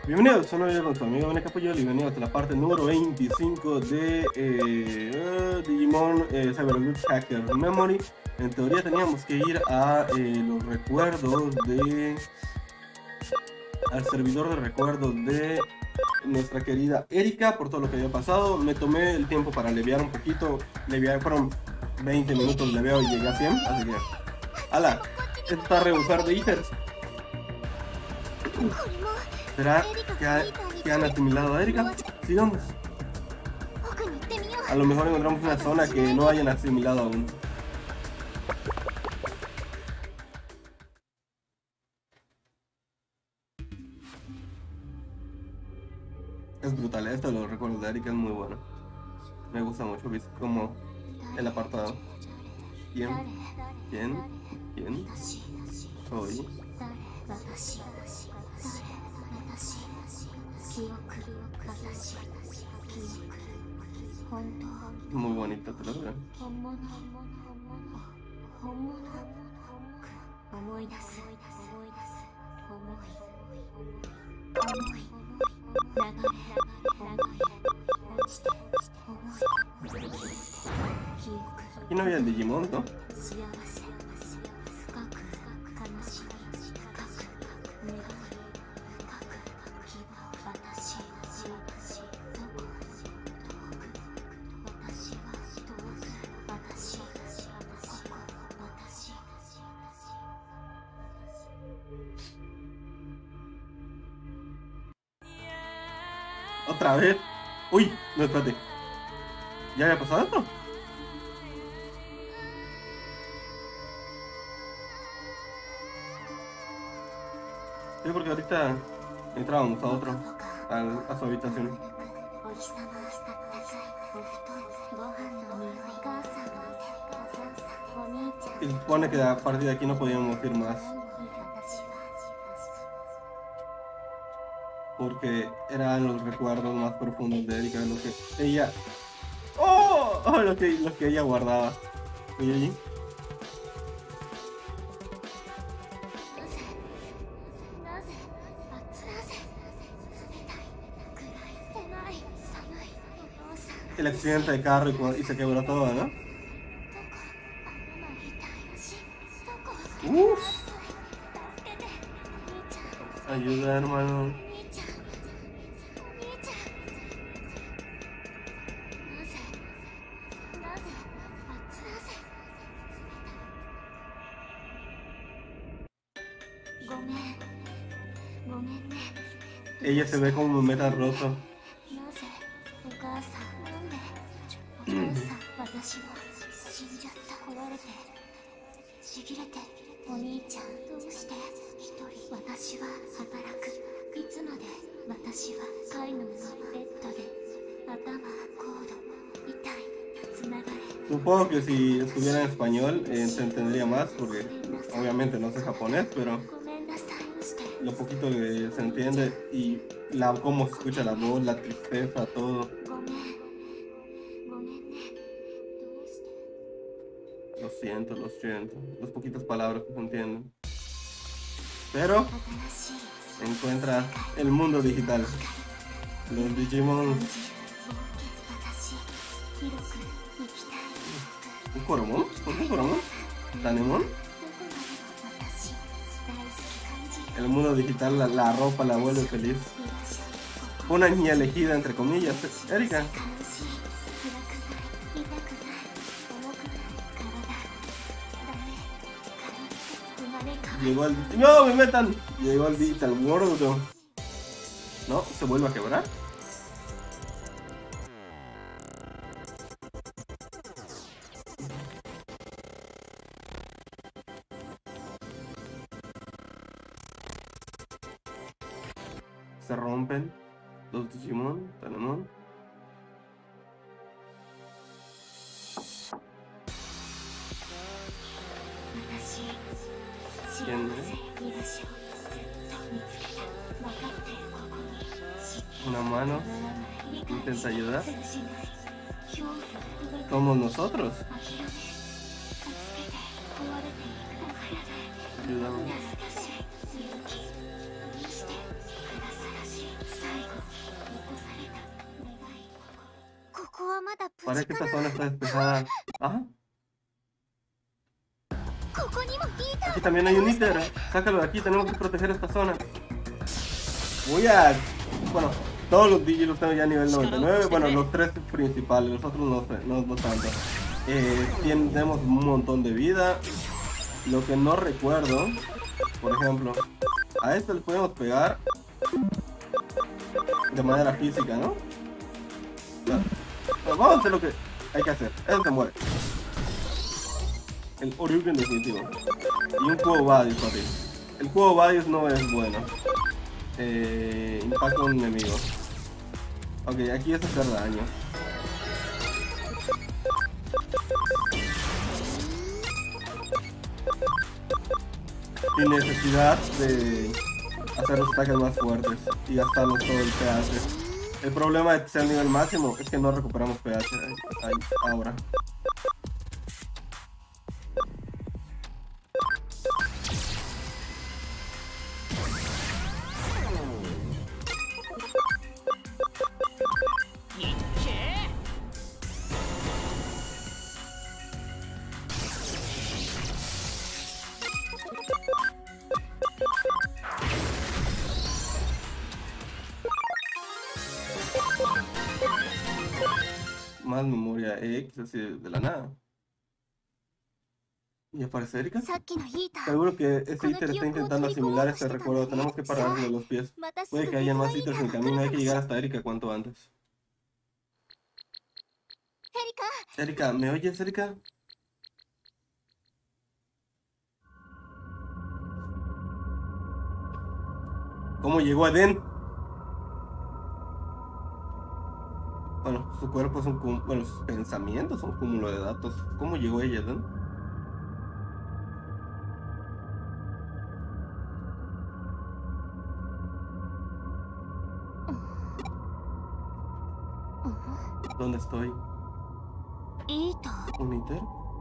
Bienvenidos, soy yo con su amigo Bene Capullo y bienvenidos a la parte número 25 de Digimon Cyber Hacker Memory. En teoría teníamos que ir a los recuerdos de... al servidor de recuerdos de nuestra querida Erika por todo lo que había pasado. Me tomé el tiempo para levear un poquito, fueron 20 minutos leveo y llegué a 100, así que... ¡Hala! Esto está a rebusar de ítems. ¿Será que han asimilado a Erika? Sigamos. A lo mejor encontramos una zona que no hayan asimilado aún. Es brutal, esto de los recuerdos de Erika es muy bueno. Me gusta mucho, ¿viste? Como el apartado. ¿Quién? Soy. Muy bonito, te lo digo. Aquí no había el Digimon, ¿no? Otra vez. Uy, no, espérate. ¿Ya había pasado esto? Sí, porque ahorita entrábamos a otro, a su habitación. Y se supone que a partir de aquí no podíamos ir más. Porque eran los recuerdos más profundos de Erika, lo que ella... ¡Oh! Lo que ella guardaba. ¿Y allí? El accidente de carro y se quebró todo, ¿no? Uff. Ayuda, hermano. Ella se ve como un meta roto. Supongo que si estuviera en español se entendería más, porque obviamente no sé japonés, pero lo poquito que se entiende y cómo se escucha la voz, la tristeza, todo. Lo siento, las poquitas palabras que se entienden. Pero encuentra el mundo digital, los Digimon. ¿Un Coromon? ¿Por qué un Coromon? ¿Tanemon? El mundo digital la ropa la vuelve feliz. Una niña elegida, entre comillas, Erika. Llegó al... ¡No, me metan! Llegó al Digital World. ¿No? ¿Se vuelve a quebrar? Se rompen los Digimon, Tanemon. ¿Quién es? Una mano intenta ayudar. Somos nosotros. Ayudamos. Parece que esta zona está despejada. Ajá. Aquí también hay un íter. Sácalo de aquí, tenemos que proteger esta zona. Voy a... Bueno, todos los Digi los tengo ya a nivel 99. Bueno, los tres principales, los otros no tanto. Tenemos un montón de vida. Lo que no recuerdo, por ejemplo, a este le podemos pegar de manera física, ¿no? Pero vamos a hacer lo que hay que hacer. Eso se muere. El Oriuken definitivo. Y un cubo Badius, papi. El cubo Badius no es bueno. Impacto a un enemigo. Ok, aquí es hacer daño. Sin necesidad de hacer los ataques más fuertes y gastarnos todo el pH. El problema de que sea el nivel máximo es que no recuperamos pH ahí, ahora. Más memoria X, así de la nada. ¿Y aparece Erika? Seguro que ese íter está intentando asimilar este recuerdo. Tenemos que pararle de los pies. Puede que haya más íteres en el camino. Hay que llegar hasta Erika cuanto antes. Erika, ¿me oyes, Erika? ¿Cómo llegó Eden? Bueno, su cuerpo es un cúmulo, bueno, sus pensamientos son un cúmulo de datos. ¿Cómo llegó ella, Eden? ¿Dónde estoy? ¿Un íter?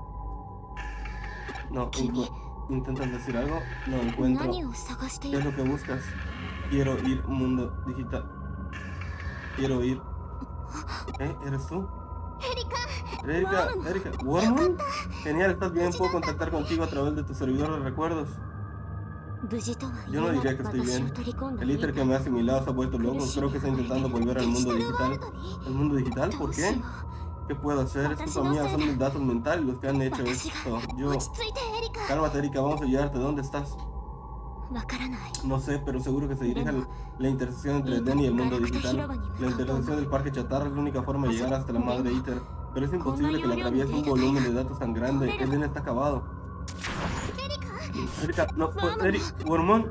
No, ¿intentas decir algo? No encuentro. ¿Qué es lo que buscas? Quiero ir, mundo digital. Quiero ir. ¿Eres tú? Erika, ¿Wormon? Genial, estás bien, puedo contactar contigo a través de tu servidor de recuerdos. Yo no diría que estoy bien. El íter que me ha asimilado se ha vuelto loco. Creo que está intentando volver al mundo digital. ¿El mundo digital? ¿Por qué? ¿Qué puedo hacer? Es culpa mía, son mis datos mentales los que han hecho esto. Cálmate, Erika, vamos a ayudarte. ¿Dónde estás? No sé, pero seguro que se dirige a la intersección entre Eden y el mundo digital. La intersección del parque chatarra es la única forma de llegar hasta la madre íter. Pero es imposible que la atraviese un volumen de datos tan grande. Eden está acabado. Erika, no, Wormon.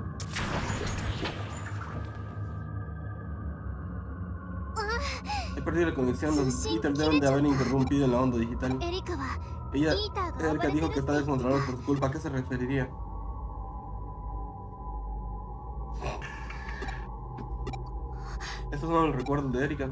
He perdido la conexión. Los ítems deben de haber interrumpido en la onda digital. Erika dijo que está descontrolado por su culpa. ¿A qué se referiría? Estos son los recuerdos de Erika.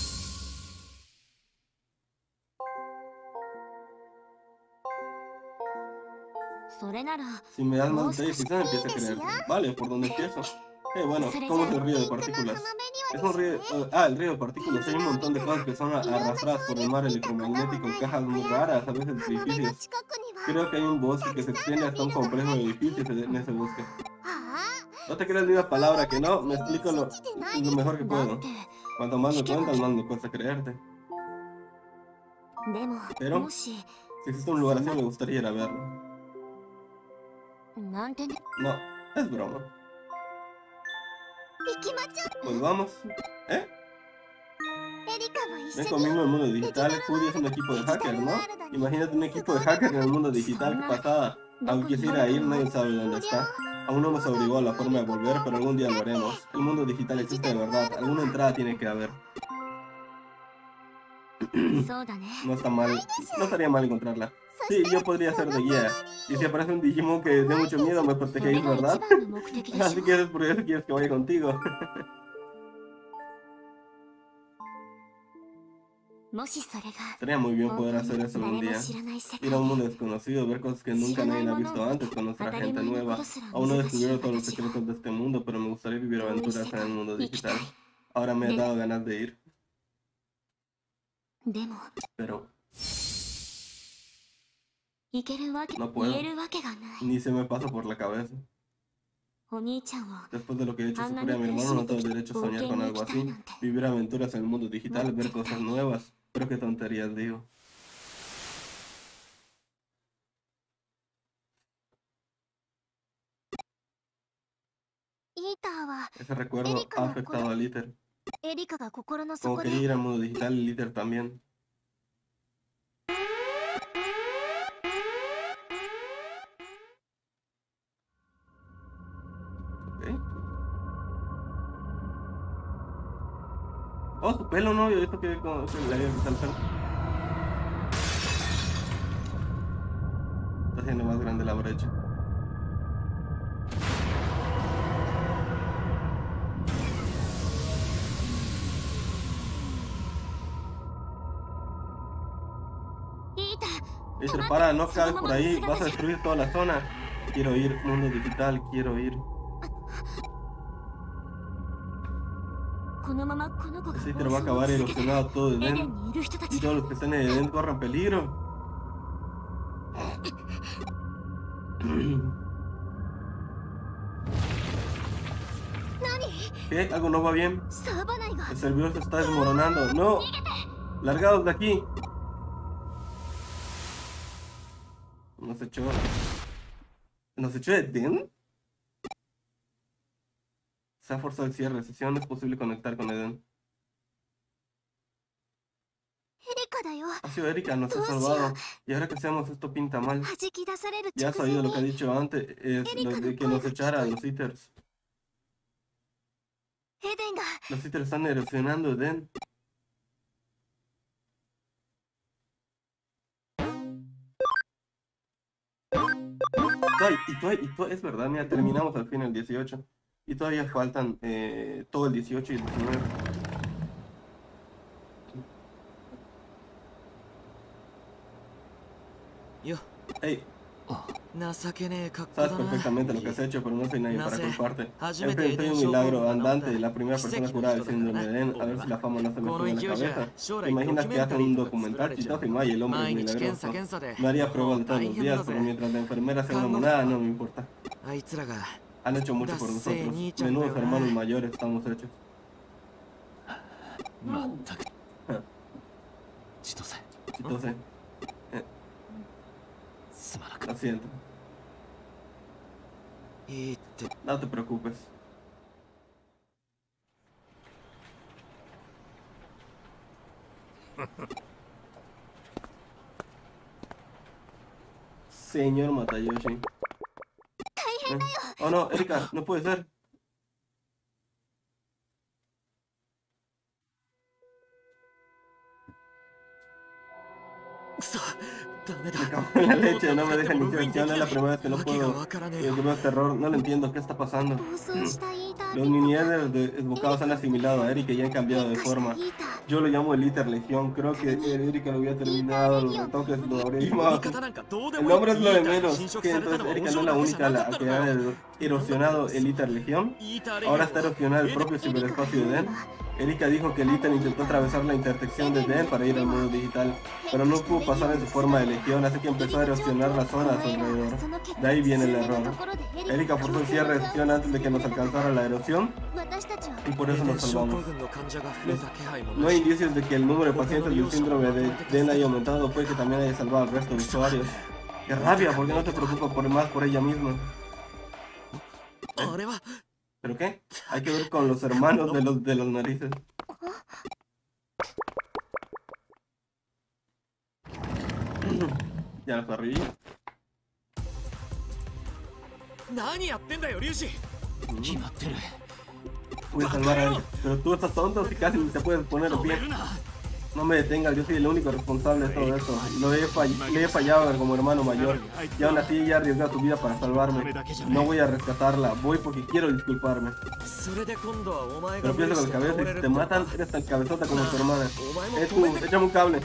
Si me das más detalles, quizás empiece a creerte. Vale, ¿por dónde empiezo? Bueno, ¿cómo es el río de partículas? Es un río... el río de partículas. Hay un montón de cosas que son arrastradas por el mar electromagnético, cajas muy raras, a veces edificios. Creo que hay un bosque que se extiende hasta un complejo de edificios en ese bosque. No te creas ni una palabra que no, me explico lo mejor que puedo. Cuanto más me cuentas, más me cuesta creerte. Pero, si existe un lugar así, me gustaría ir a verlo. No, es broma. Pues vamos. Ven conmigo en el mundo digital. Judy es un equipo de hackers, ¿no? Imagínate un equipo de hackers en el mundo digital. ¿Qué pasada? Aunque quisiera ir, nadie sabe dónde está. Aún no nos averiguó la forma de volver, pero algún día lo haremos. El mundo digital existe de verdad. Alguna entrada tiene que haber. No está mal. No estaría mal encontrarla. Sí, yo podría ser de guía. Y si aparece un Digimon que dé mucho miedo, me protegéis, ¿verdad? Así que es por eso quieres que vaya contigo. Sería muy bien poder hacer eso algún día. Ir a un mundo desconocido, ver cosas que nunca nadie ha visto antes, conocer a gente nueva. Aún no he descubierto todos los secretos de este mundo, pero me gustaría vivir aventuras en el mundo digital. Ahora me ha dado ganas de ir. でも pero いけるわけ no puedo. 言えるわけがない。 Ni se me pasa por la cabeza. お兄ちゃんを Después de lo que he hecho sufrir a mi hermano, no tengo derecho a soñar con algo así. Vivir aventuras en el mundo digital, ver cosas nuevas. Pero qué tonterías digo. Ese recuerdo ha afectado a Litter. Como quería ir al mundo digital, Litter también. Okay. Oh, su pelo, ¿no? Yo he visto que le había quitado el pelo. Está haciendo más grande la brecha. Litter, para, no caes por ahí, vas a destruir toda la zona. Quiero ir, mundo digital, quiero ir. Ese Litter va a acabar erosionado todo Eden. Y todos los que están en Eden corren peligro. ¿Qué? ¿Algo no va bien? El servidor se está desmoronando. ¡No! ¡Largados de aquí! Nos echó de Eden. Se ha forzado el cierre. Sesión, es posible conectar con Eden. Ha sido Erika, nos ha salvado. Y ahora que hacemos, esto pinta mal. Ya has oído lo que ha dicho antes, lo de que nos echara a los Eaters. Los Eaters están erosionando Eden. Es verdad, mira, terminamos al fin el 18. Y todavía faltan todo el 18 y el 19. Hey, sabes perfectamente lo que has hecho, pero no soy nadie para culparte. En fin, soy un milagro andante, la primera persona curada del síndrome de Eden. A ver si la fama no se me sube en la cabeza. ¿Te imaginas que hacen un documental chistoso y Maya, el hombre milagroso? Me haría pruebas de todos los días, pero mientras la enfermera sea una monada, no me importa. Han hecho mucho por nosotros. Menudos hermanos mayores estamos hechos. Chitose. Lo siento. No te preocupes. Señor Matayoshi. Oh no, Erika, no puede ser. Me cago en la leche, no me deja ni instrucción, es la primera vez que no puedo. Que veo terror, no lo entiendo, ¿qué está pasando? Los mini-Eders desbocados han asimilado a Erika y han cambiado de forma. Yo lo llamo el Iter Legión, creo que Erika lo había terminado, los retoques lo habría llamado. El nombre es lo de menos, que entonces Erika no es la única a la que ha erosionado el Iter Legión. Ahora está erosionado el propio ciberespacio de Eden. Erika dijo que el Iter intentó atravesar la intersección de Eden para ir al mundo digital, pero no pudo pasar en su forma de legión, así que empezó a erosionar la zona a su alrededor. De ahí viene el error. Erika forzó el cierre de sesión antes de que nos alcanzara la erosión y por eso nos salvamos. No hay indicios de que el número de pacientes del síndrome de Eden haya aumentado, puede que también haya salvado al resto de usuarios. ¡Qué rabia! ¿Por qué no te preocupas por ella misma? ¿Pero qué? Hay que ver con los hermanos de los narices. Ya los arriba. Voy a salvar a él. Pero tú estás tonto y casi ni te puedes poner en pie. No me detengas, yo soy el único responsable de todo esto. Le he fallado como hermano mayor. Y aún así ella arriesgó tu vida para salvarme. No voy a rescatarla, voy porque quiero disculparme. Pero piensa con la cabeza y si te matan, eres tan cabezota como tu hermana. Tú, échame un cable.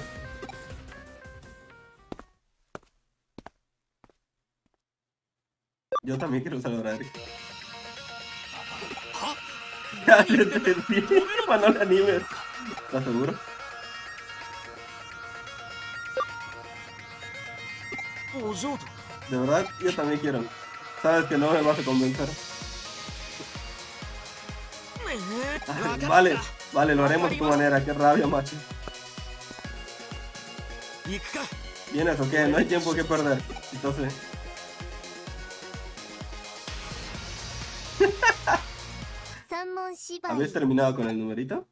Yo también quiero salvar a Eric. Cállate, hermano, no le animes. ¿Estás seguro? De verdad, yo también quiero. Sabes que no me vas a convencer. Vale, vale, lo haremos de tu manera. Qué rabia, macho. ¿Vienes o qué? No hay tiempo que perder. Entonces... ¿Habéis terminado con el numerito?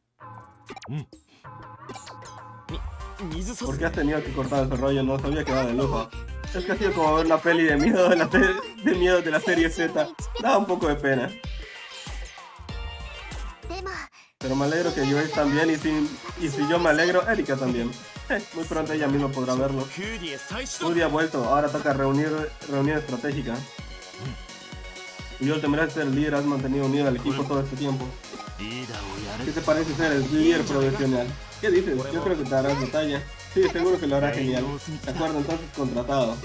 ¿Por qué has tenido que cortar ese rollo? No sabía que va de lujo. Es que ha sido como ver una peli de miedo de la serie Z. Da un poco de pena. Pero me alegro que Yui también y si yo me alegro, Erika también. Muy pronto ella misma podrá verlo. Udi ha vuelto, ahora toca reunión estratégica. Y yo tendré que ser el líder, has mantenido unido al equipo todo este tiempo. ¿Qué te parece ser el líder profesional? ¿Qué dices? Yo creo que te darás batalla. Sí, seguro que lo hará genial. De acuerdo, entonces contratado.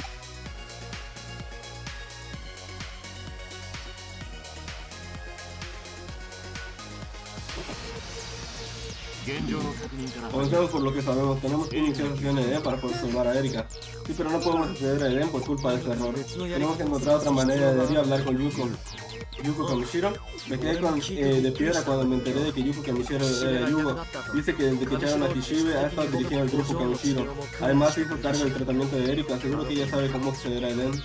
Comencemos por lo que sabemos. Tenemos que iniciar sesión en Eden para poder salvar a Erika. Sí, pero no podemos acceder a Eden por culpa de ese error. Tenemos que encontrar otra manera. Debería hablar con Yuko Kamishiro. Me quedé de piedra cuando me enteré de que Yuko Kamishiro era Yugo. Dice que desde que echaron a Kishibe ha estado dirigiendo el grupo Kamishiro. Además hizo cargo del tratamiento de Erika. Seguro que ella sabe cómo acceder a Eden.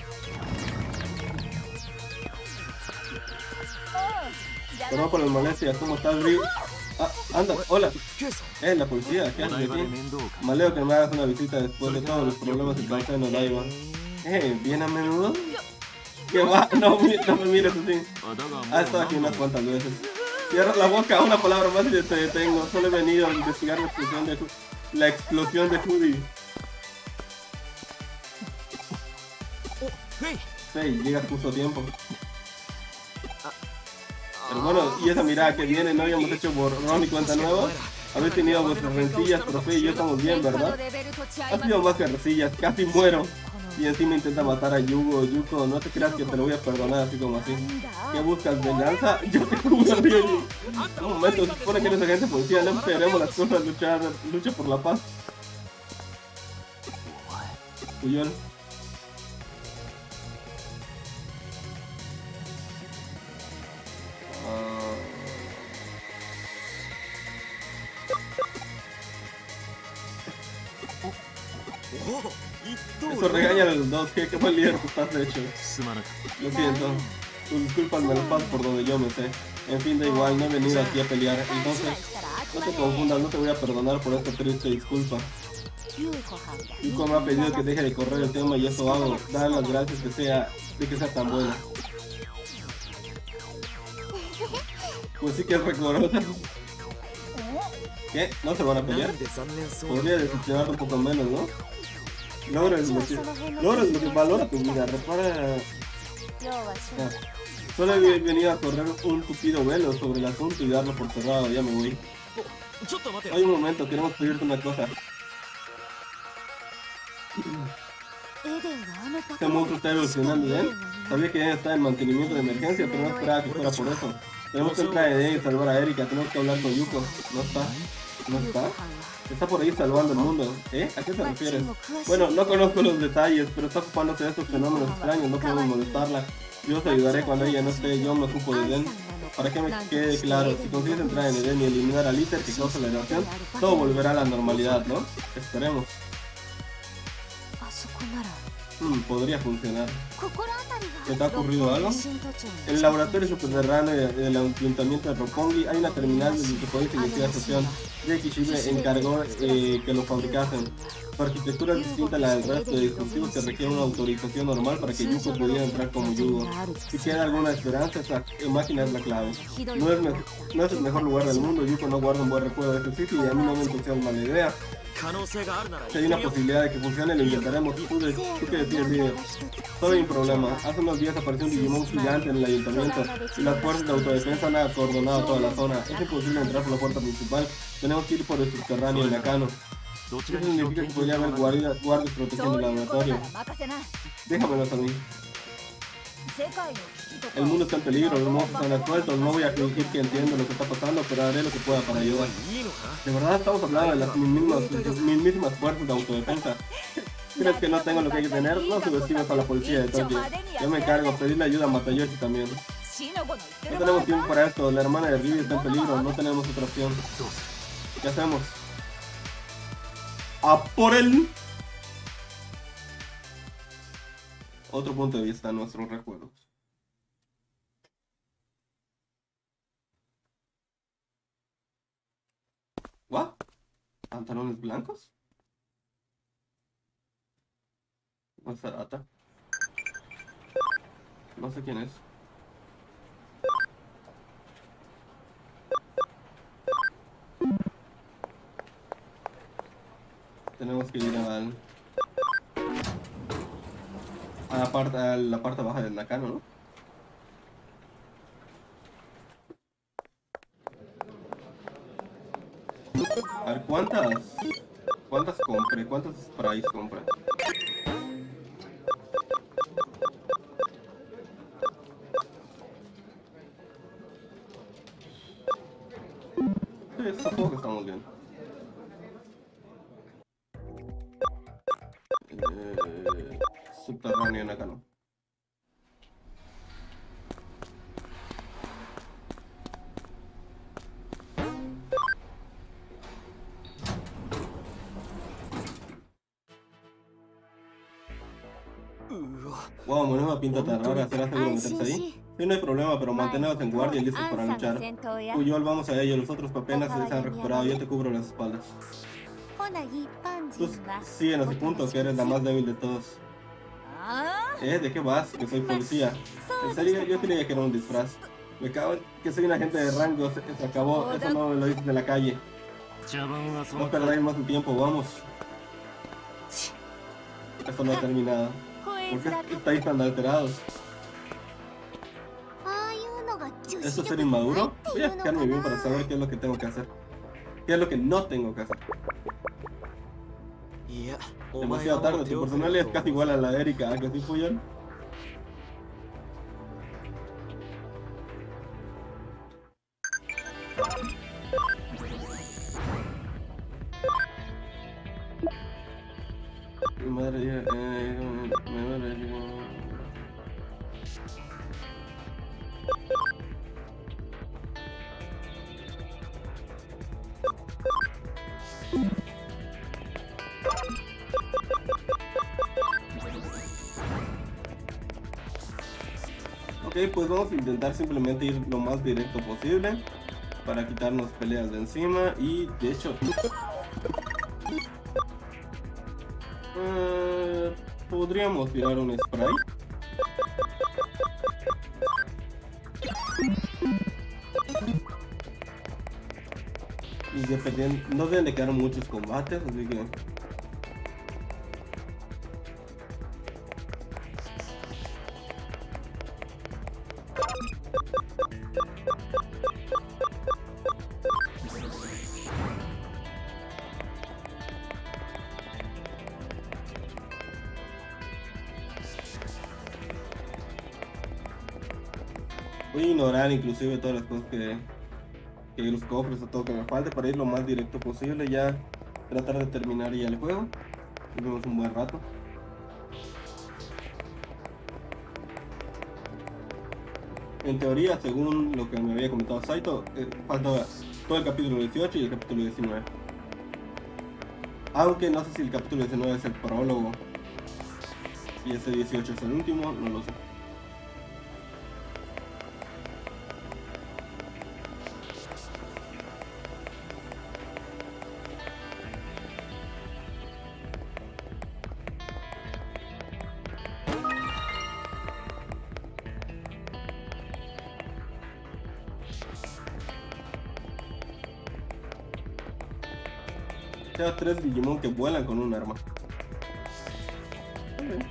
Perdón por las molestias. ¿Cómo estás, Bri? Ah, anda, hola. La policía, ¿qué haces aquí? Me alegro que me hagas una visita después de todos los problemas que causé en Odaiba. ¿Bien a menudo? ¿Qué va? No me mires así. Has estado aquí unas cuantas veces. Cierra la boca, una palabra más y te detengo. Solo he venido a investigar la explosión de Judy. Hey, llegas justo a tiempo. Pero bueno, y esa mirada que viene, ¿no habíamos hecho borrón y cuenta nueva? Habéis tenido vuestras rencillas, pero Fe y yo estamos bien, ¿verdad? Ha sido más que rencillas, casi muero. Y encima intenta matar a Yuko, no te creas que te lo voy a perdonar así como así. ¿Qué buscas? ¿Venganza? Yo te juro, Ryuji. Un momento, se supone que eres agente policía, no esperemos las cosas, lucha por la paz. Puyol. Eso regaña a los dos, qué buen líder tú estás hecho. Lo siento, tus disculpas me las paso por donde yo me sé. En fin, da igual, no he venido aquí a pelear. Entonces, no te confundas, no te voy a perdonar por esta triste disculpa. Yuko me ha pedido que deje de correr el tema y eso hago. Dar las gracias de que sea tan buena. Pues sí que es rencorosa. ¿Qué? ¿No se van a pelear? Podría decepcionarte un poco menos, ¿no? Logras lo que valora tu vida, repara... Solo he venido a correr un tupido velo sobre el asunto y darlo por cerrado, ya me voy. Hay un momento, queremos pedirte una cosa. Este monstruo está evolucionando bien. Sabía que ella está en mantenimiento de emergencia, pero no esperaba que fuera por eso. Tenemos que entrar en ella y salvar a Erika, tenemos que hablar con Yuko. ¿No está? ¿No está? Está por ahí salvando el mundo. ¿A qué te refieres? Bueno, no conozco los detalles, pero está ocupándose de estos fenómenos extraños, no podemos molestarla. Yo os ayudaré cuando ella no esté, yo me ocupo de Eden. Para que me quede claro, si consigues entrar en Eden y eliminar al ITER que causa la erosión, todo volverá a la normalidad, ¿no? Esperemos. Podría funcionar. ¿Te ha ocurrido algo? En el laboratorio subterráneo del ayuntamiento de Roppongi hay una terminal desde que podéis iniciar sesión. Kishibe encargó que lo fabricasen. Su arquitectura es distinta a la del resto de dispositivos que requieren una autorización normal para que Yuko pudiera entrar como Yugo. Si queda alguna esperanza, esta máquina es la clave. No es el mejor lugar del mundo, Yuko no guarda un buen recuerdo de este sitio y a mí no me entusiasma la idea. Si hay una posibilidad de que funcione, lo intentaremos. ¿Tú qué decides, líder? Solo hay un problema. Hace unos días apareció un Digimon gigante en el ayuntamiento y las fuerzas de autodefensa han acordonado toda la zona. Es imposible entrar por la puerta principal. Tenemos que ir por el subterráneo Nakano. Eso significa que podría haber guardias protegiendo el laboratorio. Déjamelos a mí. El mundo está en peligro, los monstruos están sueltos. No voy a fingir que entiendo lo que está pasando, pero haré lo que pueda para ayudar. De verdad estamos hablando de las mismísimas fuerzas de autodefensa. ¿Crees que no tengo lo que hay que tener? No subestimes a la policía de Tokio. Yo me encargo, pedirle ayuda a Matayoshi también. No tenemos tiempo para esto, la hermana de Ryu está en peligro, no tenemos otra opción. ¿Qué hacemos? ¡A por él! Otro punto de vista, nuestros recuerdos. ¿What? ¿Pantalones blancos? Masarata. No sé quién es. Tenemos que ir a la parte baja del Nakano, ¿no? A ver, ¿cuántas compré? ¿Cuántas sprays compré? Sí, supongo que estamos bien. Subterráneo Nakano. Wow, menuda pinta tan rara, ¿será seguro meterse ahí? Sí, no hay problema, pero manteneos en guardia y listos para luchar. Puyol, vamos a ello, los otros apenas se han recuperado, yo te cubro las espaldas. Tú sigue en ese punto, que eres la más débil de todos. ¿De qué vas? Que soy policía. En serio, yo creía que era un disfraz. Me cago en que soy un agente de rango, se acabó, eso no me lo dices de la calle. No perdáis más el tiempo, vamos. Esto no ha terminado. ¿Por qué estáis tan alterados? ¿Esto es ser inmaduro? Voy a fijarme bien para saber qué es lo que tengo que hacer. ¿Qué es lo que no tengo que hacer? Demasiado tarde, tu personalidad es casi igual a la de Erika, ¿a que sí, Puyol? Mi madre Ok, pues vamos a intentar simplemente ir lo más directo posible para quitarnos peleas de encima y de hecho podríamos tirar un spray. Y dependiendo, no deben de quedar muchos combates, así que voy a ignorar inclusive todas las cosas que los cofres o todo que me falte para ir lo más directo posible, ya tratar de terminar ya el juego. Nos vemos un buen rato. En teoría, según lo que me había comentado Saito, falta todo el capítulo 18 y el capítulo 19. Aunque no sé si el capítulo 19 es el prólogo y ese 18 es el último, no lo sé. Tengo 3 Digimon que vuelan con un arma. Okay.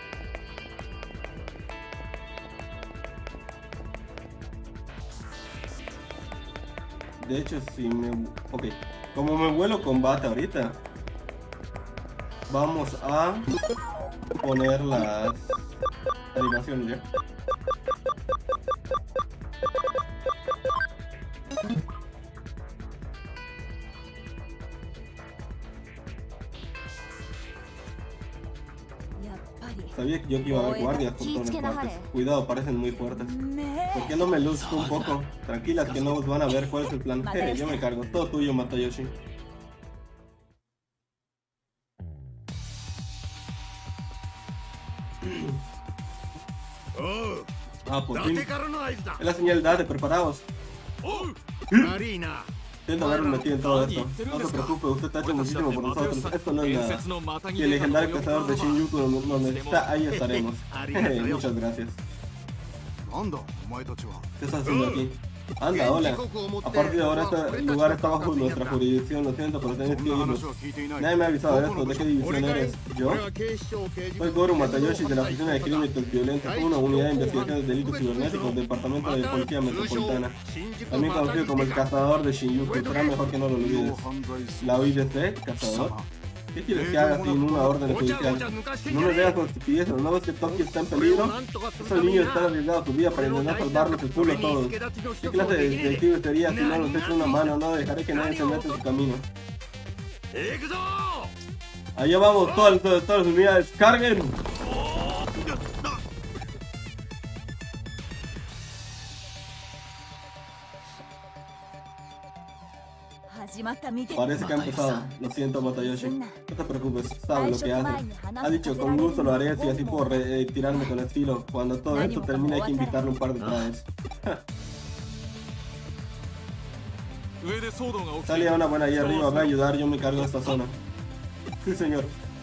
De hecho, si me... Ok, como me vuelo combate ahorita, vamos a poner las animaciones ya. Sabía que yo que iba a haber guardias por todas partes. Cuidado, parecen muy fuertes. ¿Por qué no me luzco un poco? Tranquilas que no van a ver cuál es el plan. Yo me cargo. Todo tuyo, Matayoshi. Ah, por fin. Es la señal de preparados. Siento haberme metido en todo esto. No se preocupe, usted está hecho muchísimo por nosotros. Esto no es nada. Si el legendario cazador de Shinjuku nos necesita, ahí estaremos. Muchas gracias. ¿Qué estás haciendo aquí? Anda, hola. A partir de ahora este lugar está bajo nuestra jurisdicción. Lo siento, pero tenés que irnos. Nadie me ha avisado de esto. ¿De qué división eres? ¿Yo? Soy Goro Matayoshi de la Oficina de Crímenes Violentos, una unidad de investigación de delitos cibernéticos del Departamento de Policía Metropolitana. También conocido como el cazador de Shinjuku. Será mejor que no lo olvides. ¿La OIDC? ¿Cazador? ¿Qué quieres que haga sin una orden judicial? No me veas con estupideces, ¿no ves que Tokio está en peligro? Esos niños están arriesgando su vida para intentar salvarnos el culo a todos. ¿Qué clase de detective sería si no los echo una mano? No dejaré que nadie se meta en su camino. Allá vamos, todas las unidades, ¡carguen! Parece que ha empezado. Lo siento, Matayoshi. No te preocupes, sabe lo que hace. Ha dicho, con gusto lo haré si así puedo retirarme con estilo. Cuando todo esto termine hay que invitarle un par de trajes. Salía una buena ahí arriba, va a ayudar, yo me cargo de esta zona. Sí, señor.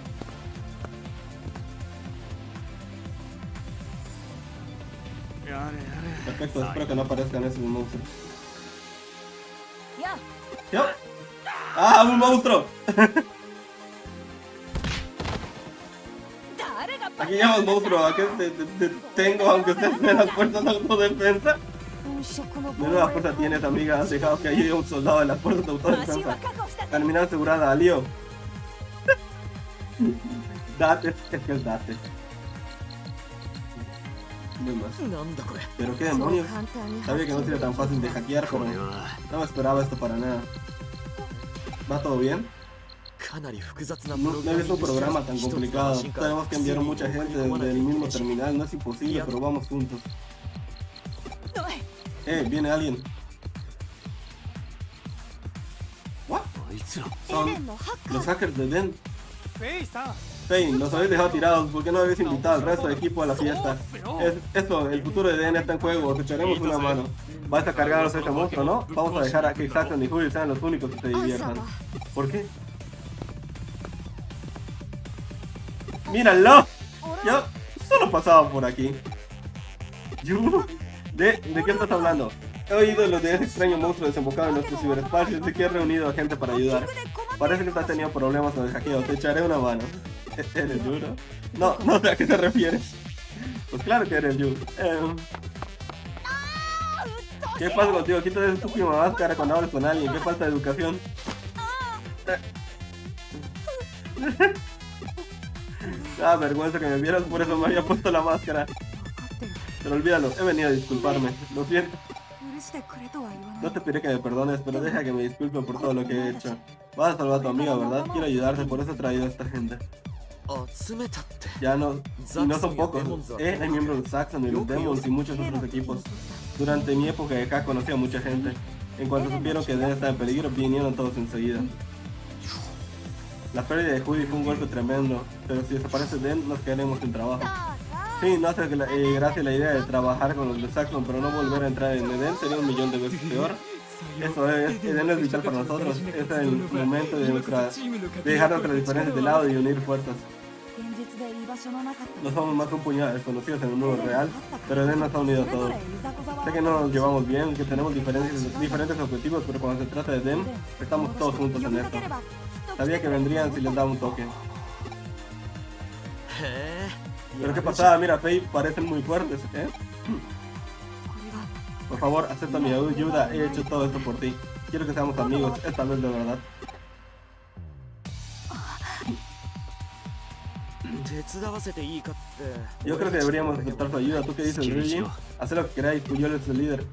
Perfecto, espero que no aparezcan esos monstruos. ¿Yo? ¡Ah, un monstruo! Aquí llamas monstruo, ¿a qué te tengo aunque estés en las fuerzas de autodefensa? Menuda fuerza tienes, amiga, has dejado que haya un soldado en las fuerzas de autodefensa. Terminal asegurada, Alio. Date, es que es date. Pero qué demonios. Sabía que no sería tan fácil de hackear, pero no me esperaba esto para nada. ¿Va todo bien? No es un programa tan complicado. Tenemos que enviar mucha gente desde el mismo terminal. No es imposible, pero vamos juntos. Viene alguien. ¿What? Son los hackers de Den. Fei, los habéis dejado tirados. ¿Por qué no habéis invitado al resto del equipo a la fiesta? Esto, el futuro de Den está en juego. Os echaremos una mano. Vais a cargaros a este monstruo, ¿no? Vamos a dejar a que Saxon y Julio sean los únicos que se diviertan. ¿Por qué? ¡Míralo! Yo solo pasaba por aquí. ¿De qué estás hablando? He oído lo de ese extraño monstruo desembocado en nuestro ciberespacio. Sé que he reunido a gente para ayudar. Parece que estás teniendo problemas con el hackeo. Te echaré una mano. ¿Eres duro? No sé a qué te refieres. Pues claro que eres Yu. ¿Qué pasa contigo? Quítate esa estúpida máscara cuando hables con alguien. ¿Qué falta de educación? Ah, vergüenza que me vieras, por eso me había puesto la máscara. Pero olvídalo, he venido a disculparme. Lo siento. No te pediré que me perdones, pero deja que me disculpe por todo lo que he hecho. Vas a salvar a tu amiga, ¿verdad? Quiero ayudarte, por eso he traído a esta gente. Ya no, y no son pocos. Hay miembros de Saxon y los Demons y muchos otros equipos. Durante mi época de acá conocí a mucha gente. En cuanto supieron que Den estaba en peligro, vinieron todos enseguida. La pérdida de Judy fue un golpe tremendo, pero si desaparece Den, nos quedaremos sin trabajo. Sí, no hace gracia la idea de trabajar con los de Saxon, pero no volver a entrar en Eden sería 1.000.000 de veces peor. Eso es, Eden es vital para nosotros. Es el momento de dejar nuestras diferencias de lado y unir fuerzas. No somos más que un puñado de desconocidos en el mundo real, pero Eden nos ha unido a todos. Sé que no nos llevamos bien, que tenemos diferentes objetivos, pero cuando se trata de Eden, estamos todos juntos en esto. Sabía que vendrían si les daba un toque. Pero qué pasada, mira, Fei, parecen muy fuertes, ¿eh? Por favor, acepta mi ayuda, he hecho todo esto por ti. Quiero que seamos amigos, esta vez de verdad. Yo creo que deberíamos aceptar su ayuda. ¿Tú qué dices, Ryujin? Haz lo que queráis, Puyol es el líder.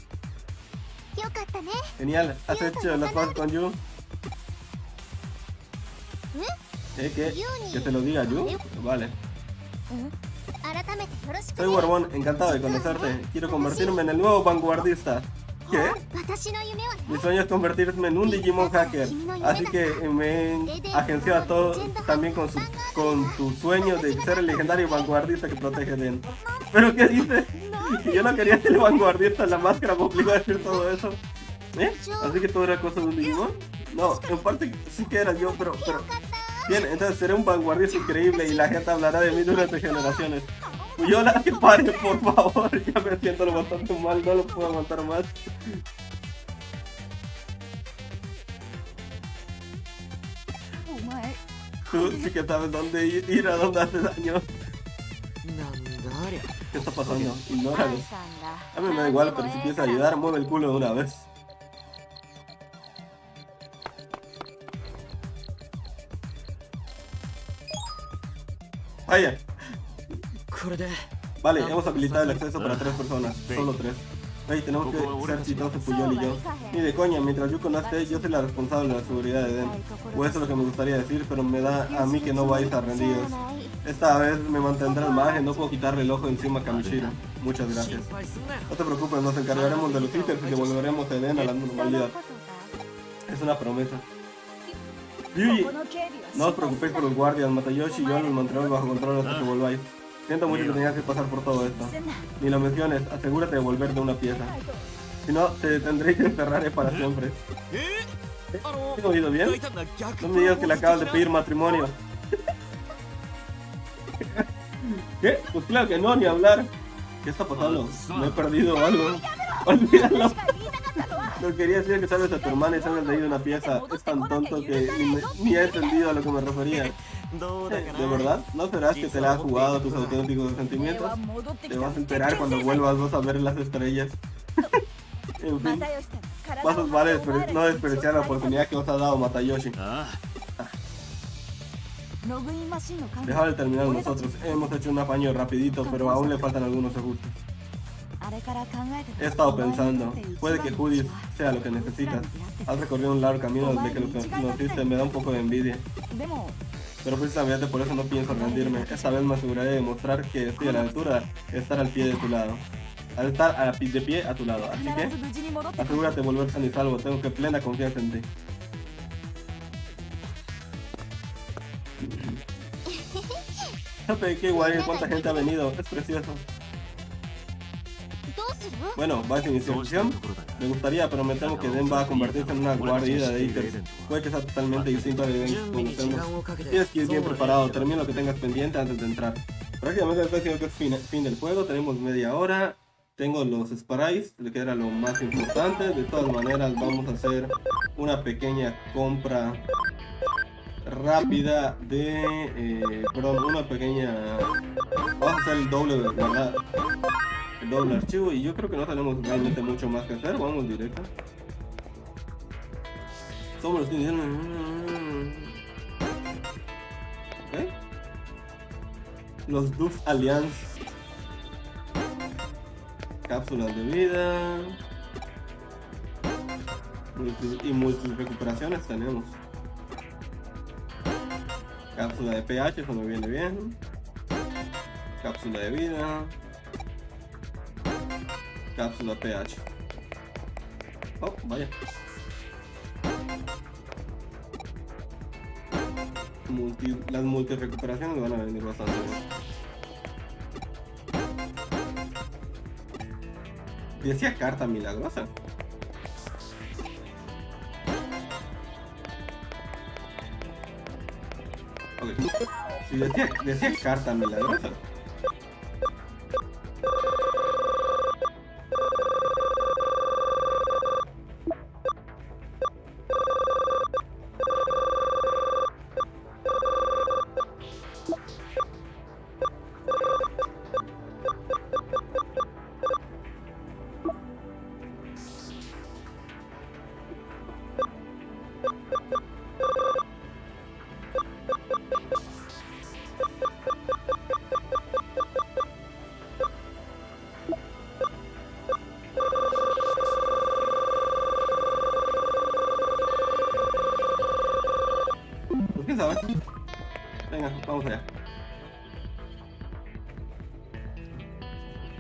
Genial, ¿has hecho las cosas con Yu? ¿Qué? ¿Que te lo diga Yu? Vale. Soy Warbon, encantado de conocerte. Quiero convertirme en el nuevo vanguardista. ¿Qué? Mi sueño es convertirme en un Digimon hacker, así que me he agenciado todo también con tu sueño de ser el legendario vanguardista que protege Den. ¿Pero qué dice? Yo no quería ser el vanguardista, la máscara me obligó a decir todo eso. ¿Eh? ¿Así que todo era cosa de un Digimon? No, en parte sí que era yo, pero... Bien, entonces seré un vanguardista increíble y la gente hablará de mí durante generaciones. Puyola, que pare, por favor, ya me siento lo bastante mal, no lo puedo aguantar más. Tú sí que sabes dónde ir, a dónde hace daño. ¿Qué está pasando? Ignóralo. A mí me da igual, pero si empieza a ayudar, mueve el culo de una vez. Vaya. Vale, hemos habilitado el acceso para 3 personas, solo 3. Hey, tenemos que ser chistosos, Puyol y yo. Ni de coña, mientras Yuko no esté, yo soy la responsable de la seguridad de Den. O eso es lo que me gustaría decir, pero me da a mí que no vais a rendiros. Esta vez me mantendré al margen, no puedo quitarle el ojo encima a Kamishiro. Muchas gracias. No te preocupes, nos encargaremos de los ítems y devolveremos a Den a la normalidad. Es una promesa. Ryuji, no os preocupéis por los guardias, Matayoshi y yo los mantendremos bajo control hasta que volváis. Siento mucho que tengas que pasar por todo esto. Ni lo menciones, asegúrate de volver de una pieza. Si no, te tendré que encerrar para siempre. ¿He oído bien? No me digas que le acabas de pedir matrimonio. ¿Qué? Pues claro que no, ni hablar. ¿Qué está pasando? ¿Me he perdido algo? Olvídalo. No quería decir que salves a tu hermana y salgas de ahí de una pieza. Es tan tonto que ni he entendido a lo que me refería. ¿De verdad? ¿No serás que te la has jugado a tus auténticos sentimientos? Te vas a enterar cuando vuelvas vas a ver las estrellas. En fin, más vale no desperdiciar la oportunidad que os ha dado Matayoshi. Dejad de terminar nosotros. Hemos hecho un apaño rapidito, pero aún le faltan algunos ajustes. He estado pensando, puede que Judith sea lo que necesitas. Has recorrido un largo camino desde que lo conociste, me da un poco de envidia. Pero precisamente por eso no pienso rendirme. Esta vez me aseguraré de demostrar que estoy a la altura de estar al pie de tu lado. Al estar de pie a tu lado. Así que, asegúrate de volver sano y salvo. Tengo que plena confianza en ti. Qué guay, cuánta gente ha venido. Es precioso. Bueno, ¿va a iniciar sesión? Me gustaría, pero me temo que Den va a convertirse en una guardia de ítems. Puede que sea totalmente distinto a lo que conocemos. Tienes que ir bien preparado, termina lo que tengas pendiente antes de entrar. Prácticamente estoy diciendo que es fin del juego, tenemos media hora. Tengo los sprites, que era lo más importante. De todas maneras vamos a hacer una pequeña compra rápida de... una pequeña... Vamos a hacer el doble, ¿verdad? El doble archivo y yo creo que no tenemos realmente mucho más que hacer. Vamos directo. Somos los que dicen... ¿Ok? Los Duff Alliance. Cápsulas de vida. Y multi-recuperaciones tenemos. Cápsula de pH, eso me viene bien. Cápsula de vida. Cápsula pH. Oh, vaya. Las multi-recuperaciones van a venir bastante bien. Decía carta milagrosa. Okay. Si decía carta milagrosa.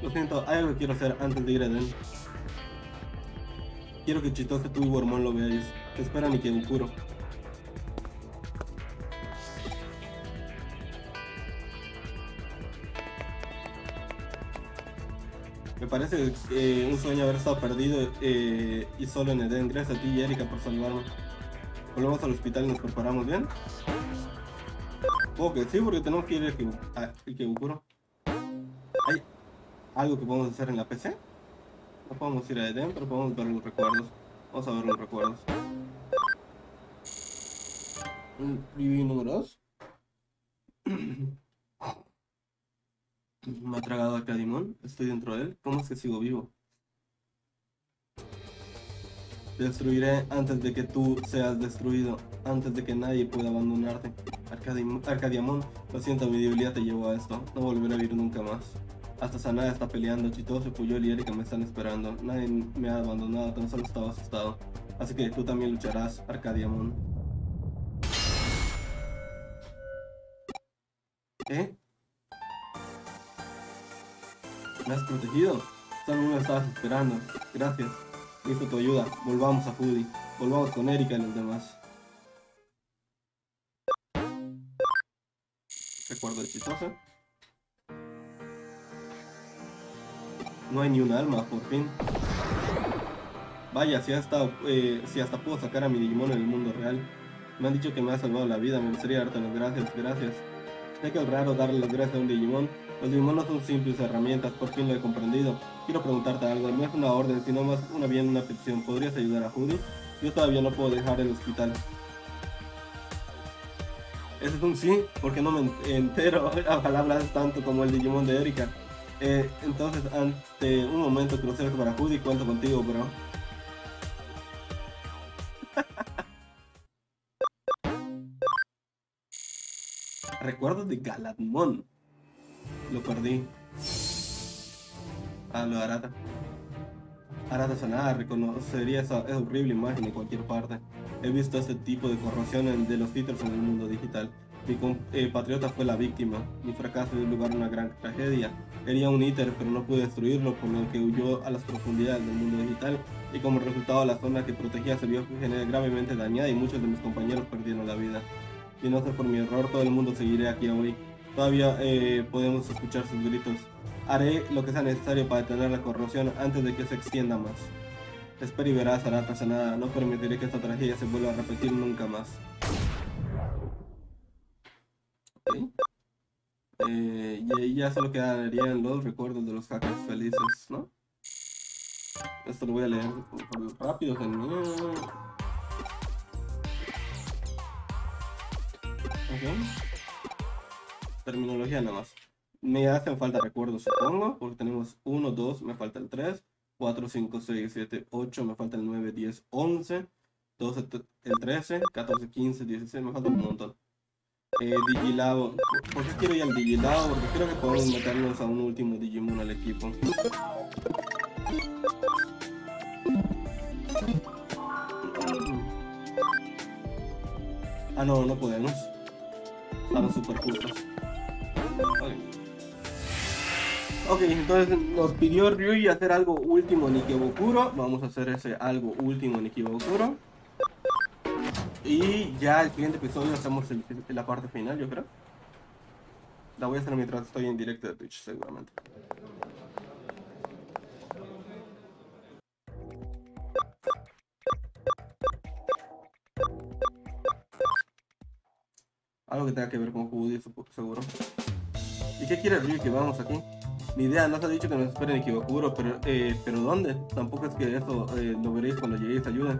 Lo siento, hay algo que quiero hacer antes de ir a Eden. Quiero que Chitose, tú y Wormón lo veáis. Te esperan y que Bukuro. Me parece un sueño haber estado perdido y solo en Eden. Gracias a ti y Erika por salvarme. Volvemos al hospital y nos preparamos bien. Ok, sí, porque tenemos que ir a Ikebukuro. ¿Hay algo que podemos hacer en la PC? No podemos ir a Eden, pero podemos ver los recuerdos. Vamos a ver los recuerdos. Review número 2. Me ha tragado a Cadimon. Estoy dentro de él. ¿Cómo es que sigo vivo? Te destruiré antes de que tú seas destruido. Antes de que nadie pueda abandonarte. Arcadiamon, lo siento, mi debilidad te llevó a esto. No volveré a vivir nunca más. Hasta Sanada está peleando. Chitose, Puyol y Erika me están esperando. Nadie me ha abandonado, tan solo estaba asustado. Así que tú también lucharás, Arcadiamon. ¿Qué? ¿Me has protegido? Tú también me estabas esperando. Gracias. Listo tu ayuda. Volvamos a Judy. Volvamos con Erika y los demás. Recuerdo de Chitose. No hay ni un alma, por fin. Vaya, si hasta puedo sacar a mi Digimon en el mundo real. Me han dicho que me ha salvado la vida. Me gustaría darte las gracias. Gracias. Sé que es raro darle las gracias a un Digimon. Los Digimon no son simples herramientas, por fin lo he comprendido. Quiero preguntarte algo, no es una orden, sino más una petición. ¿Podrías ayudar a Judy? Yo todavía no puedo dejar el hospital. Ese es un sí, porque no me entero a palabras tanto como el Digimon de Erika. Entonces, ante un momento crucial para Judy, cuento contigo, bro. Recuerdos de Galatmon. Lo perdí. Ah, lo de Arata. Arata Sanada reconocería esa horrible imagen en cualquier parte. He visto este tipo de corrosión de los títulos en el mundo digital. Mi compatriota fue la víctima. Mi fracaso dio lugar a una gran tragedia. Quería un íter, pero no pude destruirlo, por lo que huyó a las profundidades del mundo digital. Y como resultado, la zona que protegía se vio gravemente dañada y muchos de mis compañeros perdieron la vida. Si no sé por mi error, todo el mundo seguirá aquí hoy. Todavía podemos escuchar sus gritos. Haré lo que sea necesario para detener la corrosión antes de que se extienda más. Espera y verás, Arata Sanada. No permitiré que esta tragedia se vuelva a repetir nunca más. Okay. Y ahí ya solo quedarían los recuerdos de los hackers felices, ¿no? Esto lo voy a leer por rápido, genial. Okay. Terminología nada más. Me hacen falta recuerdos, supongo, porque tenemos 1, 2, me falta el 3, 4, 5, 6, 7, 8, me falta el 9, 10, 11, 12, el 13, 14, 15, 16, me falta un montón. Digilabo. ¿Por qué quiero ir al Digilabo? Porque creo que podemos meternos a un último Digimon al equipo. Ah, no, no podemos. Estamos súper justos. Ok, entonces nos pidió Ryuji hacer algo último en Ikebukuro. Vamos a hacer ese algo último en Ikebukuro. Y ya el siguiente episodio hacemos la parte final, yo creo. La voy a hacer mientras estoy en directo de Twitch, seguramente. Algo que tenga que ver con Judy, seguro. ¿Y qué quiere Ryuji que vamos aquí? Ni idea, nos ha dicho que nos esperen en Ikebukuro, pero ¿dónde? Tampoco es que eso lo veréis cuando lleguéis, ayuden.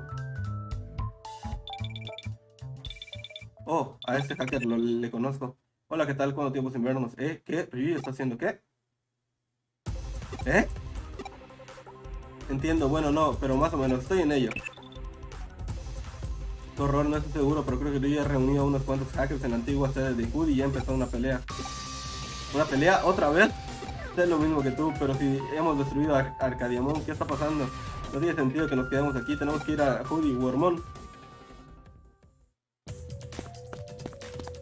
Oh, a este hacker le conozco. Hola, ¿qué tal? ¿Cuánto tiempo sin vernos? ¿Qué? ¿Ryuji está haciendo qué? ¿Eh? Entiendo, bueno, no, pero más o menos, estoy en ello. Qué horror, no estoy seguro, pero creo que Ryuji ha reunido a unos cuantos hackers en la antigua sede de Judy y ya empezó una pelea. ¿Una pelea? ¿Otra vez? Es lo mismo que tú, pero si hemos destruido a Arcadiamon, ¿qué está pasando? No tiene sentido que nos quedemos aquí, tenemos que ir a Judy y Wormón.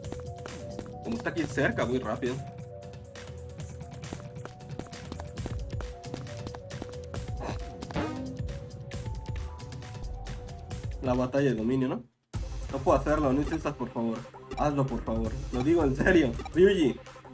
Como está aquí cerca, muy rápido. la batalla de dominio, ¿no? No puedo hacerlo, no insistas, por favor. Hazlo, por favor. Lo digo en serio. Ryuji.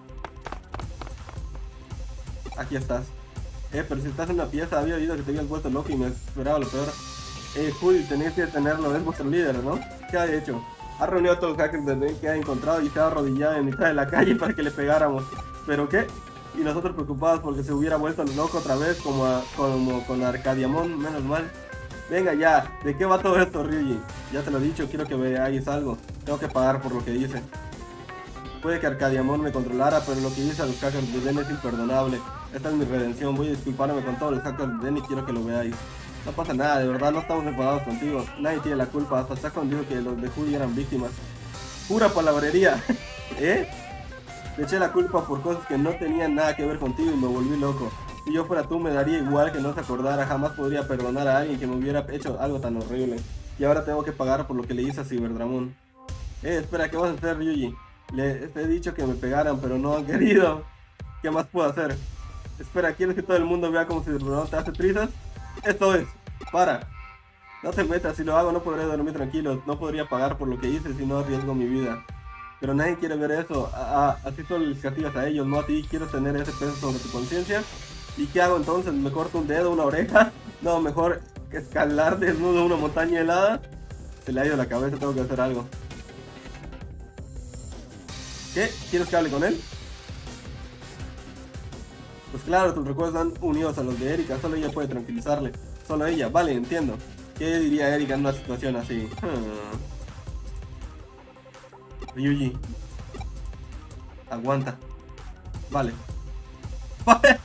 Aquí estás. Pero si estás en una pieza, había oído que te habías vuelto loco y me esperaba lo peor. Cody, tenías que detenerlo, es vuestro líder, ¿no? ¿Qué ha hecho? Ha reunido a todos los hackers de Ben que ha encontrado y se ha arrodillado en mitad de la calle para que le pegáramos. ¿Pero qué? Y nosotros preocupados porque se hubiera vuelto loco otra vez como con Arcadiamon, menos mal. Venga ya, ¿de qué va todo esto, Ryuji? Ya te lo he dicho, quiero que veáis algo. Tengo que pagar por lo que hice. Puede que Arcadiamon me controlara, pero lo que hice a los hackers de Den es imperdonable. Esta es mi redención, voy a disculparme con todos los hackers de Den y quiero que lo veáis. No pasa nada, de verdad no estamos enfadados contigo. Nadie tiene la culpa, hasta Sakon dijo que los de Judy eran víctimas. Pura palabrería. ¿Eh? Te eché la culpa por cosas que no tenían nada que ver contigo y me volví loco. Si yo fuera tú me daría igual que no se acordara, jamás podría perdonar a alguien que me hubiera hecho algo tan horrible. Y ahora tengo que pagar por lo que le hice a Cyberdramon. Espera, ¿qué vas a hacer, Ryuji? Les he dicho que me pegaran, pero no han querido. ¿Qué más puedo hacer? Espera, ¿quieres que todo el mundo vea cómo Cyberdramon te hace trizas? Esto es, para. No te metas, si lo hago no podré dormir tranquilo, no podría pagar por lo que hice si no arriesgo mi vida. Pero nadie quiere ver eso, así solo les castigas a ellos, no a ti. ¿Quieres tener ese peso sobre tu conciencia? ¿Y qué hago entonces? ¿Me corto un dedo, una oreja? No, mejor que escalar desnudo una montaña helada. Se le ha ido la cabeza, tengo que hacer algo. ¿Qué? ¿Quieres que hable con él? Pues claro, tus recuerdos están unidos a los de Erika, solo ella puede tranquilizarle. Solo ella, vale, entiendo. ¿Qué diría Erika en una situación así? Ryuji. Aguanta. Vale. Vale.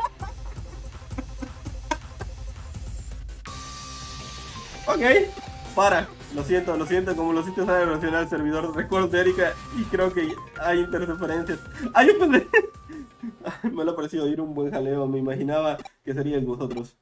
Ok. Para. Lo siento, como los sitios saben relacionar el servidor de recuerdos de Erika y creo que hay interferencias. ¡Ay, yo pensé! Me lo ha parecido oír un buen jaleo, me imaginaba que seríais vosotros.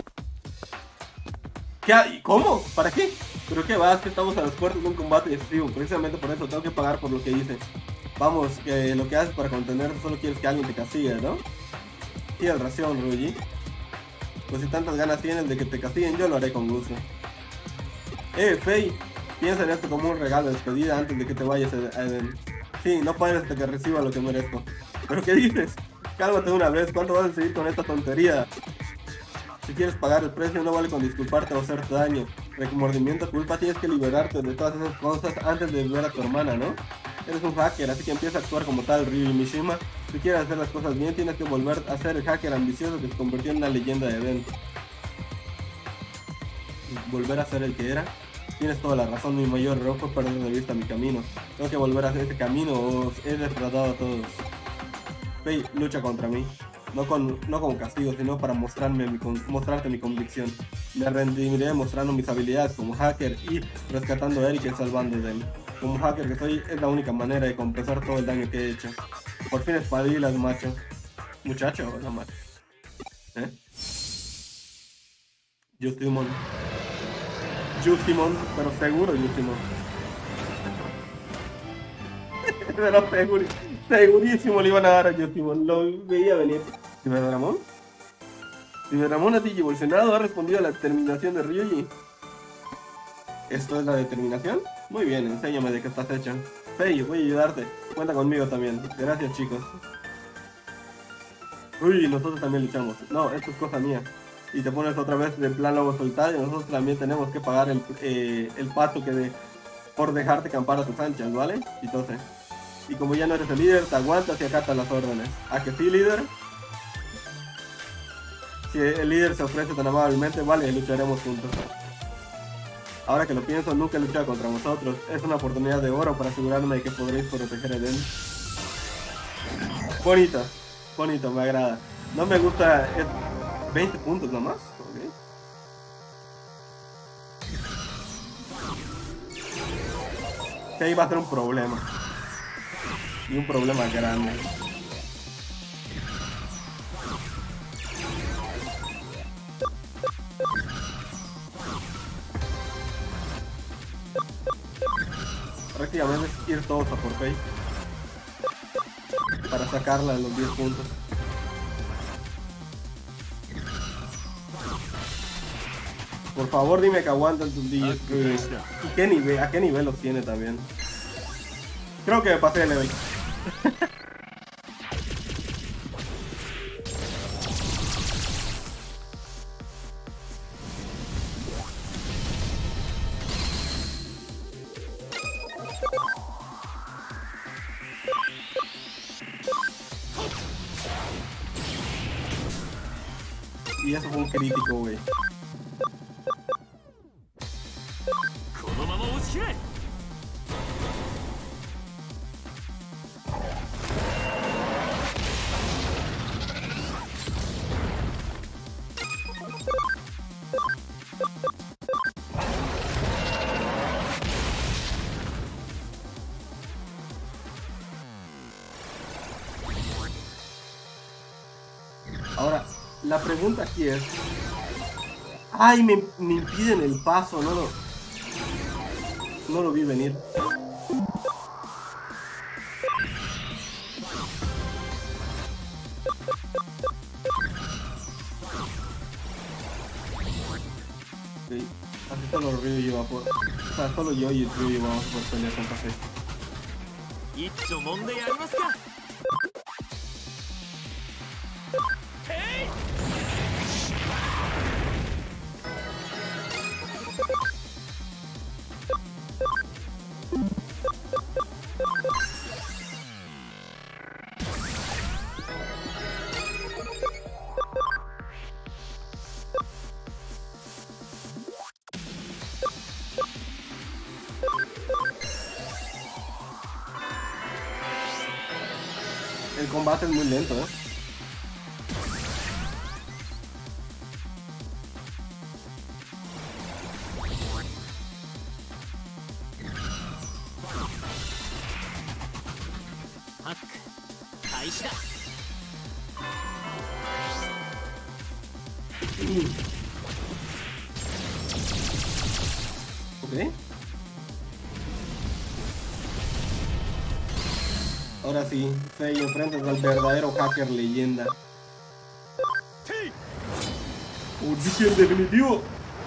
¿Qué hay? ¿Cómo? ¿Para qué? ¿Pero qué vas? Que estamos a las puertas de un combate decisivo, precisamente por eso tengo que pagar por lo que hice. Vamos, que lo que haces para contenerse solo quieres que alguien te castigue, ¿no? Tienes razón, Ryuji. Pues si tantas ganas tienes de que te castiguen, yo lo haré con gusto. Fei, piensa en esto como un regalo de despedida antes de que te vayas a Eden. Sí, no pares hasta que reciba lo que merezco. ¿Pero qué dices? Cálmate una vez, ¿cuánto vas a seguir con esta tontería? Si quieres pagar el precio, no vale con disculparte o hacerte daño. Remordimiento, culpa, tienes que liberarte de todas esas cosas antes de ver a tu hermana, ¿no? Eres un hacker, así que empieza a actuar como tal, Ryuji Mishima. Si quieres hacer las cosas bien, tienes que volver a ser el hacker ambicioso que se convirtió en una leyenda de Eden. Volver a ser el que era. Tienes toda la razón, mi mayor error fue perder de vista mi camino. Tengo que volver a hacer ese camino o os he defraudado a todos. Fei, lucha contra mí. No como castigo, sino para mostrarte mi convicción. Me redimiré mostrando mis habilidades como hacker y rescatando a Erika y salvando de él. Como hacker que soy, es la única manera de compensar todo el daño que he hecho. Por fin espabilas, macho. ¿Muchacho o no, macho? Justimon, pero seguro Justimon. Pero segurísimo le iban a dar a Justimon, lo veía venir. ¿Cyberdramon? Cyberdramon ha digivolucionado, ha respondido a la determinación de Ryuji. ¿Esto es la determinación? Muy bien, enséñame de qué estás hecha. Fei, voy a ayudarte. Cuenta conmigo también. Gracias, chicos. Uy, nosotros también luchamos. No, esto es cosa mía. Y te pones otra vez en plan lobo solitario. Nosotros también tenemos que pagar el pato por dejarte campar a tus anchas, ¿vale? Entonces, y como ya no eres el líder, te aguantas y acatas las órdenes. ¿A que sí, líder? Si el líder se ofrece tan amablemente, vale, lucharemos juntos. Ahora que lo pienso, nunca he luchado contra vosotros. Es una oportunidad de oro para asegurarme de que podréis proteger a Eden. Bonito, me agrada. No me gusta... 20 puntos nomás. Okay. Que ahí va a ser un problema. Y un problema grande. Prácticamente es ir todos a por Fei para sacarla de los 10 puntos. ¡Ey! 「 Por favor, dime que aguantan tus DJs. ¿Y qué nivel, a qué nivel los tiene también? Creo que me pasé de level. Y eso fue un crítico, güey. Ahora, la pregunta aquí es... ¡Ay! Me impiden el paso, no lo vi venir. Ok, así solo Ryu va por... O sea, solo yo y Ryu vamos por pelear con Café. El combate es muy lento, ¿eh? Ok. Ahora sí, Fei enfrentas al verdadero hacker leyenda. Audición definitivo.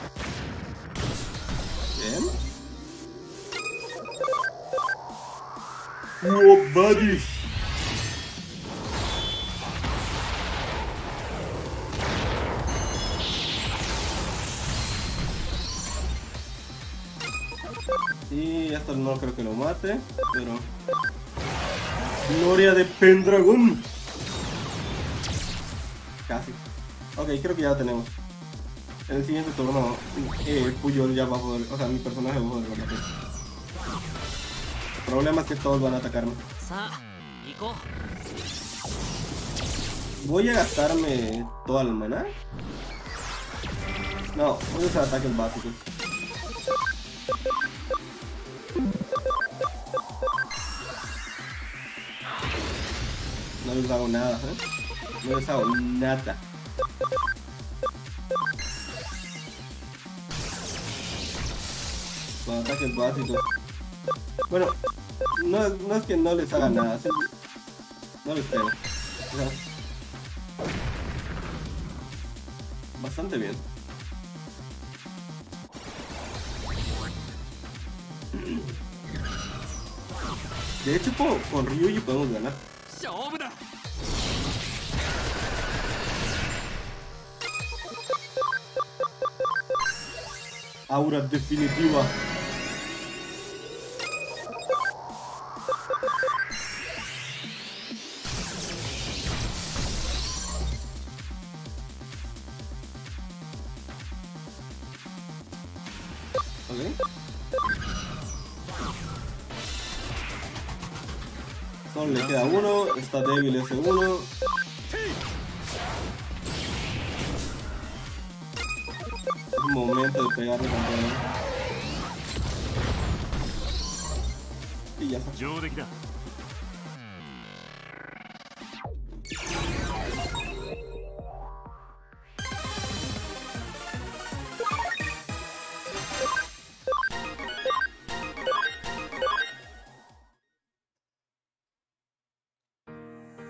Bien. Oh, buddy. Y esto no creo que lo mate, pero... Gloria de Pendragon. Casi. Ok, creo que ya lo tenemos. En el siguiente turno, Puyol ya va a poder... O sea, mi personaje va a poder ganar. El problema es que todos van a atacarme. ¿Voy a gastarme toda la maná? No, voy a usar ataques básicos. No les hago nada, ¿eh? No les hago nada. Con ataques básicos. Bueno, no es que no les haga nada, ¿sí? No les pego. O sea, bastante bien. De hecho, con Ryuji podemos ganar. Aura definitiva. Ok. Solo le queda uno, está débil ese uno. Es momento de pegarle con todo. Y ya está.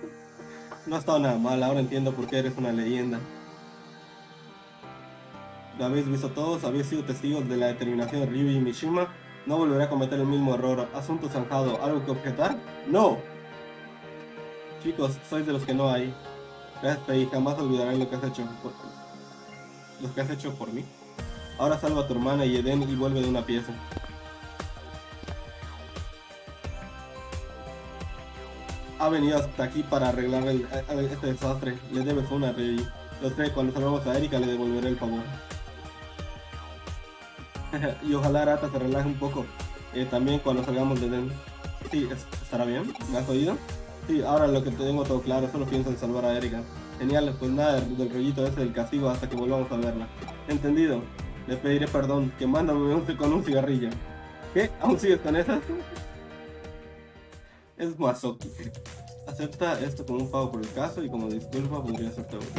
No ha estado nada mal, ahora entiendo por qué eres una leyenda. Lo habéis visto todos, habéis sido testigos de la determinación de Ryuji Mishima. No volveré a cometer el mismo error. Asunto zanjado. ¿Algo que objetar? ¡No! Chicos, sois de los que no hay. Gracias, Pei. Jamás olvidaré lo que has hecho por mí. Ahora salva a tu hermana y Eden y vuelve de una pieza. Ha venido hasta aquí para arreglar este desastre. Le debes una, Ryuji. Lo sé, cuando salvamos a Erika le devolveré el favor. Y ojalá Arata se relaje un poco. También cuando salgamos de Eden. Sí, estará bien. ¿Me has oído? Sí, ahora lo que tengo todo claro, solo pienso en salvar a Erika. Genial, pues nada del rollito ese del castigo hasta que volvamos a verla. Entendido. Le pediré perdón, quemándome con un cigarrillo. ¿Qué? ¿Aún sigues con esas? Es Masoki. Acepta esto como un pago por el caso y como disculpa podría ser todo.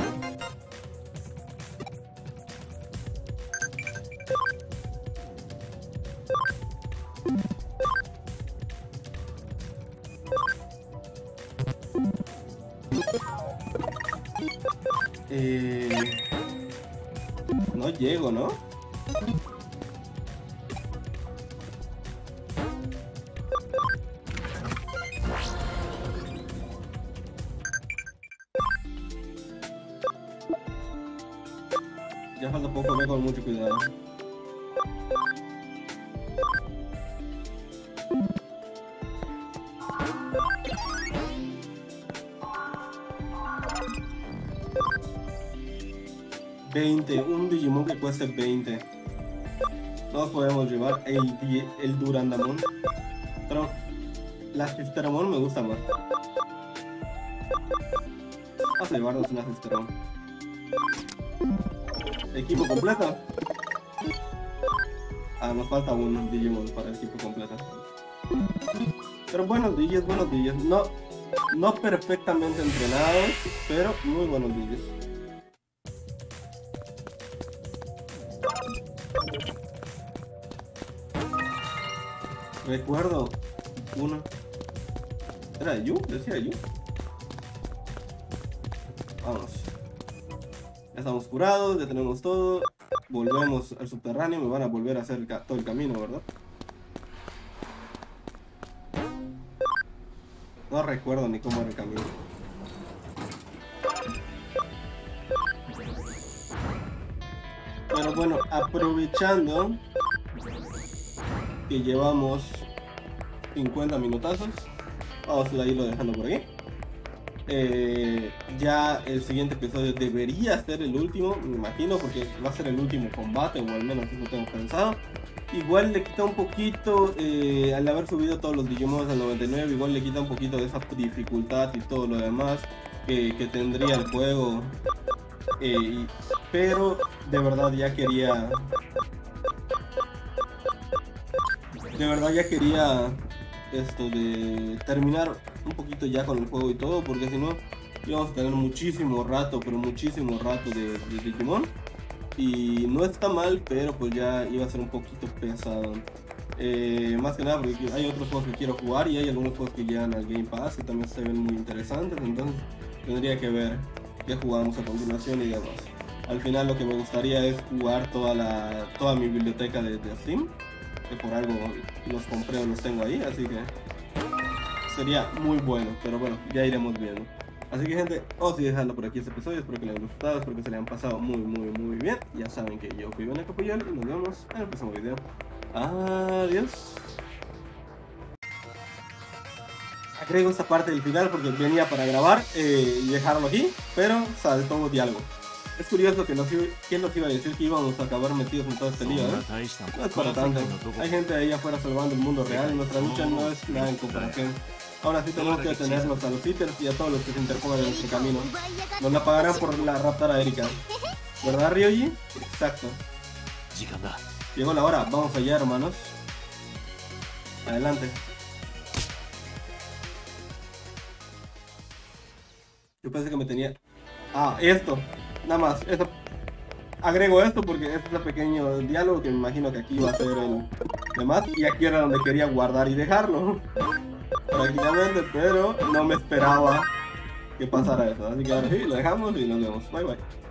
No llego, ¿no? Ya falta poco, ve con mucho cuidado. Un Digimon que cueste 20. Nos podemos llevar el Durandamon. Pero la Sisteramon me gusta más. Vamos a llevarnos una Sisteramon. Equipo completo. Ah, nos falta un Digimon para el equipo completo. Pero buenos Digis. No perfectamente entrenados, pero muy buenos Digis. Recuerdo uno. ¿Era Yu? ¿Decía Yu? Vamos. Ya estamos curados, ya tenemos todo. Volvemos al subterráneo. Me van a volver a hacer todo el camino, ¿verdad? No recuerdo ni cómo era el camino. Pero bueno, aprovechando que llevamos 50 minutazos, vamos a irlo dejando por aquí. Ya el siguiente episodio debería ser el último, me imagino, porque va a ser el último combate, o al menos eso tengo pensado. Igual le quita un poquito, al haber subido todos los Digimon al 99, igual le quita un poquito de esa dificultad y todo lo demás que tendría el juego. Pero de verdad ya quería... esto de terminar un poquito ya con el juego y todo, porque si no íbamos a tener muchísimo rato, pero muchísimo rato de Digimon. Y no está mal, pero pues ya iba a ser un poquito pesado. Más que nada porque hay otros juegos que quiero jugar y hay algunos juegos que llegan al Game Pass que también se ven muy interesantes, entonces tendría que ver qué jugamos a continuación y demás. Al final lo que me gustaría es jugar toda mi biblioteca de Steam, que por algo los compré o los tengo ahí, así que sería muy bueno, pero bueno, ya iremos viendo. Así que gente, os voy dejando por aquí este episodio, espero que les haya gustado, espero que se le hayan pasado muy bien. Ya saben que yo fui Boneco Puyol y nos vemos en el próximo video. Adiós. Agrego esta parte del final porque venía para grabar y dejarlo aquí, pero saltó diálogo. Es curioso que ¿quién nos iba a decir que íbamos a acabar metidos en todo este lío, ¿eh? No es para tanto. Hay gente ahí afuera salvando el mundo real y nuestra lucha no es nada en comparación. Ahora sí tenemos que detenernos a los hitters y a todos los que se interpongan en nuestro camino. Nos la pagarán por la raptar a Erika. ¿Verdad, Ryuji? Exacto. Llegó la hora, vamos allá, hermanos. Adelante. Yo pensé que me tenía... Ah, esto. Nada más. Agrego esto porque este es el pequeño diálogo que me imagino que aquí va a ser el demás. Y aquí era donde quería guardar y dejarlo. Prácticamente, pero no me esperaba que pasara eso. Así que ahora sí, lo dejamos y nos vemos. Bye bye.